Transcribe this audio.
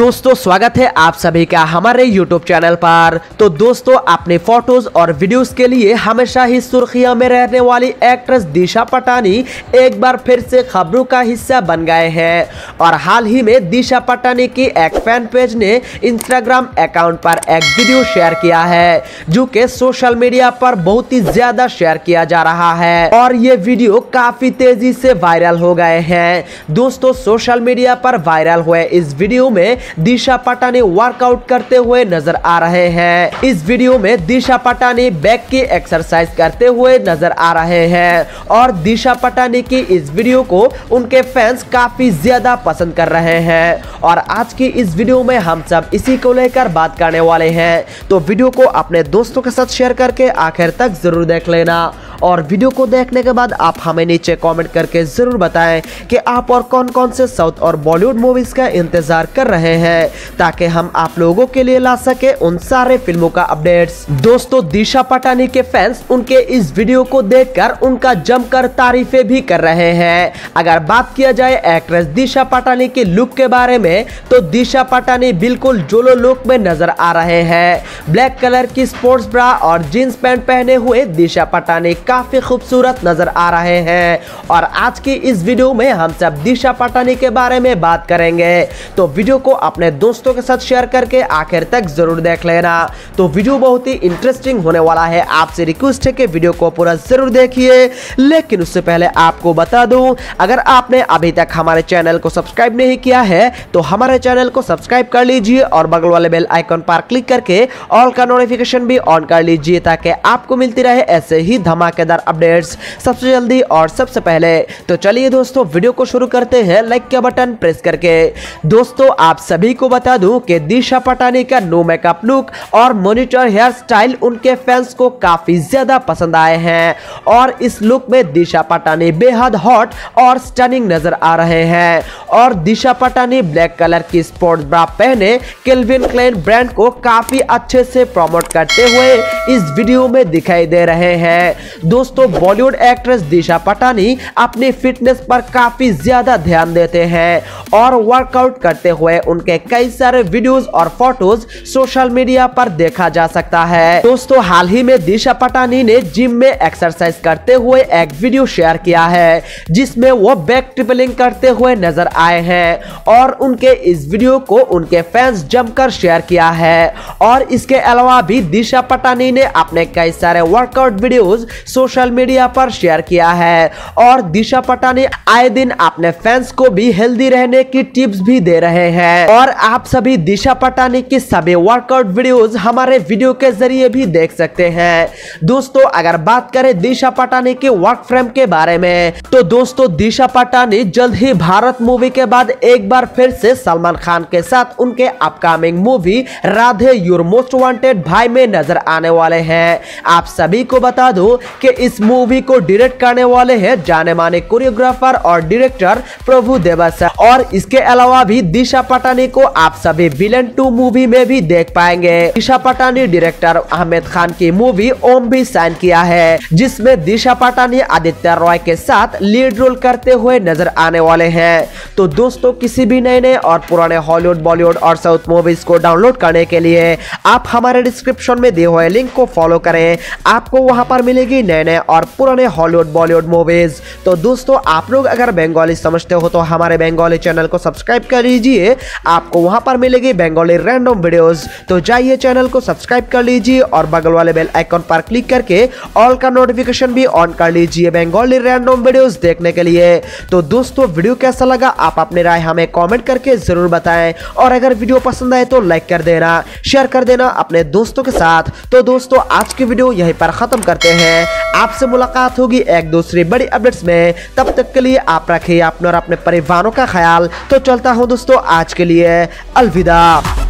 दोस्तों स्वागत है आप सभी का हमारे YouTube चैनल पर। तो दोस्तों अपने फोटोज और वीडियोस के लिए हमेशा ही सुर्खियों में रहने वाली एक्ट्रेस दिशा पटानी एक बार फिर से खबरों का हिस्सा बन गए हैं। और हाल ही में दिशा पटानी की एक फैन पेज ने इंस्टाग्राम अकाउंट पर एक वीडियो शेयर किया है जो कि सोशल मीडिया पर बहुत ही ज्यादा शेयर किया जा रहा है और ये वीडियो काफी तेजी से वायरल हो गए हैं। दोस्तों सोशल मीडिया पर वायरल हुए इस वीडियो में दिशा पटानी वर्कआउट करते हुए नजर आ रहे हैं। इस वीडियो में दिशा पटानी बैक की एक्सरसाइज करते हुए नजर आ रहे हैं और दिशा पटानी की इस वीडियो को उनके फैंस काफी ज्यादा पसंद कर रहे हैं। और आज की इस वीडियो में हम सब इसी को लेकर बात करने वाले हैं, तो वीडियो को अपने दोस्तों के साथ शेयर करके आखिर तक जरूर देख लेना। और वीडियो को देखने के बाद आप हमें नीचे कमेंट करके जरूर बताएं कि आप और कौन कौन से साउथ और बॉलीवुड मूवीज का इंतजार कर रहे हैं ताकि हम आप लोगों के लिए ला सके उन सारे फिल्मों का अपडेट्स। दोस्तों दिशा पटानी के फैंस उनके इस वीडियो को देखकर उनका जमकर तारीफें भी कर रहे हैं। अगर बात किया जाए एक्ट्रेस दिशा पटानी के लुक के बारे में तो दिशा पटानी बिल्कुल जोलो लुक में नजर आ रहे हैं। ब्लैक कलर की स्पोर्ट्स ब्रा और जींस पैंट पहने हुए दिशा पटानी काफी खूबसूरत नजर आ रहे हैं। और आज की इस वीडियो में हम सब दिशा पटानी के बारे में बात करेंगे, तो वीडियो को अपने दोस्तों के साथ शेयर करके आखिर तक जरूर देख लेना। तो वीडियो बहुत ही इंटरेस्टिंग होने वाला है, आपसे रिक्वेस्ट है कि वीडियो को पूरा जरूर देखिए। लेकिन उससे पहले आपको बता दूं, अगर आपने अभी तक हमारे चैनल को सब्सक्राइब नहीं किया है तो हमारे चैनल को सब्सक्राइब कर लीजिए और बगल वाले बेल आइकन पर क्लिक करके ऑल का नोटिफिकेशन भी ऑन कर लीजिए ताकि आपको मिलती रहे ऐसे ही धमाकेदार अपडेट्स सबसे जल्दी और सबसे पहले। तो चलिए दोस्तों वीडियो को शुरू करते हैं लाइक का बटन प्रेस करके। दोस्तों आप सभी को बता दूं कि दिशा पटानी का नो मेकअप लुक और मॉनिटर हेयर स्टाइल उनके फैंस को काफी ज्यादा पसंद आए हैं और इस लुक में दिशा पटानी बेहद हॉट और स्टनिंग नजर आ रहे हैं। और दिशा पटानी ब्लैक कलर की स्पोर्ट्स ब्रा पहने केल्विन क्लेन ब्रांड को काफी अच्छे से प्रमोट करते हुए इस वीडियो में दिखाई दे रहे हैं। दोस्तों बॉलीवुड एक्ट्रेस दिशा पटानी अपनी फिटनेस पर काफी ज्यादा ध्यान देते हैं और वर्कआउट करते हुए उनके कई सारे वीडियोस और फोटोज सोशल मीडिया पर देखा जा सकता है। दोस्तों हाल ही में दिशा पटानी ने जिम में एक्सरसाइज करते हुए एक वीडियो शेयर किया है जिसमें वो बैक ट्रिपलिंग करते हुए नजर आए हैं और उनके इस वीडियो को उनके फैंस जमकर शेयर किया है। और इसके अलावा भी दिशा पटानी ने अपने कई सारे वर्कआउट वीडियोस सोशल मीडिया पर शेयर किया है और दिशा पटानी आए दिन अपने फैंस को भी हेल्दी रहने की टिप्स भी दे रहे हैं। और आप सभी दिशा पटानी की सभी वर्कआउट वीडियोस हमारे वीडियो के जरिए भी देख सकते हैं। दोस्तों अगर बात करें दिशा पटानी के वर्क फ्रेम के बारे में तो दोस्तों दिशा पटानी जल्द ही भारत मूवी के बाद एक बार फिर से सलमान खान के साथ उनके upcoming movie Radhe your most wanted Bhai में नजर आने वाले हैं। आप सभी को बता दूं कि इस मूवी को डायरेक्ट करने वाले हैं जाने माने कोरियोग्राफर और डायरेक्टर प्रभु देवा सर। और इसके अलावा भी दिशा पटानी को आप सभी विलन 2 मूवी में भी देख पाएंगे। दिशा पटानी डायरेक्टर अहमद खान की मूवी ओम भी साइन किया है जिसमें दिशा पटानी आदित्य रॉय के साथ लीड रोल करते हुए नजर आने वाले हैं। तो दोस्तों किसी भी नए और पुराने हॉलीवुड बॉलीवुड और साउथ मूवीज को डाउनलोड करने के लिए आप हमारे डिस्क्रिप्शन में दिए हुए लिंक को फॉलो करें, आपको वहां पर मिलेगी नए और पुराने हॉलीवुड बॉलीवुड मूवीज। तो दोस्तों आप लोग अगर बंगाली समझते हो तो हमारे बंगाली चैनल को सब्सक्राइब कर लीजिए, आपको वहां पर मिलेगी बंगाली रैंडम वीडियोस। तो जाइए चैनल को सब्सक्राइब कर लीजिए और बगल वाले बेल आइकन पर क्लिक करके ऑल का नोटिफिकेशन भी ऑन कर लीजिए बंगाली रैंडम वीडियोस देखने के लिए। तो दोस्तों वीडियो कैसा लगा आप अपनी राय हमें कमेंट करके जरूर बताएं और अगर वीडियो पसंद आए तो लाइक कर देना, शेयर कर देना अपने दोस्तों के साथ। तो दोस्तों आज की वीडियो यहीं पर खत्म करते हैं, आपसे मुलाकात होगी एक दूसरी बड़ी अपडेट्स में। तब तक के लिए आप रखिए अपने और अपने परिवारों का ख्याल। तो चलता हूं दोस्तों आज के लिए अलविदा।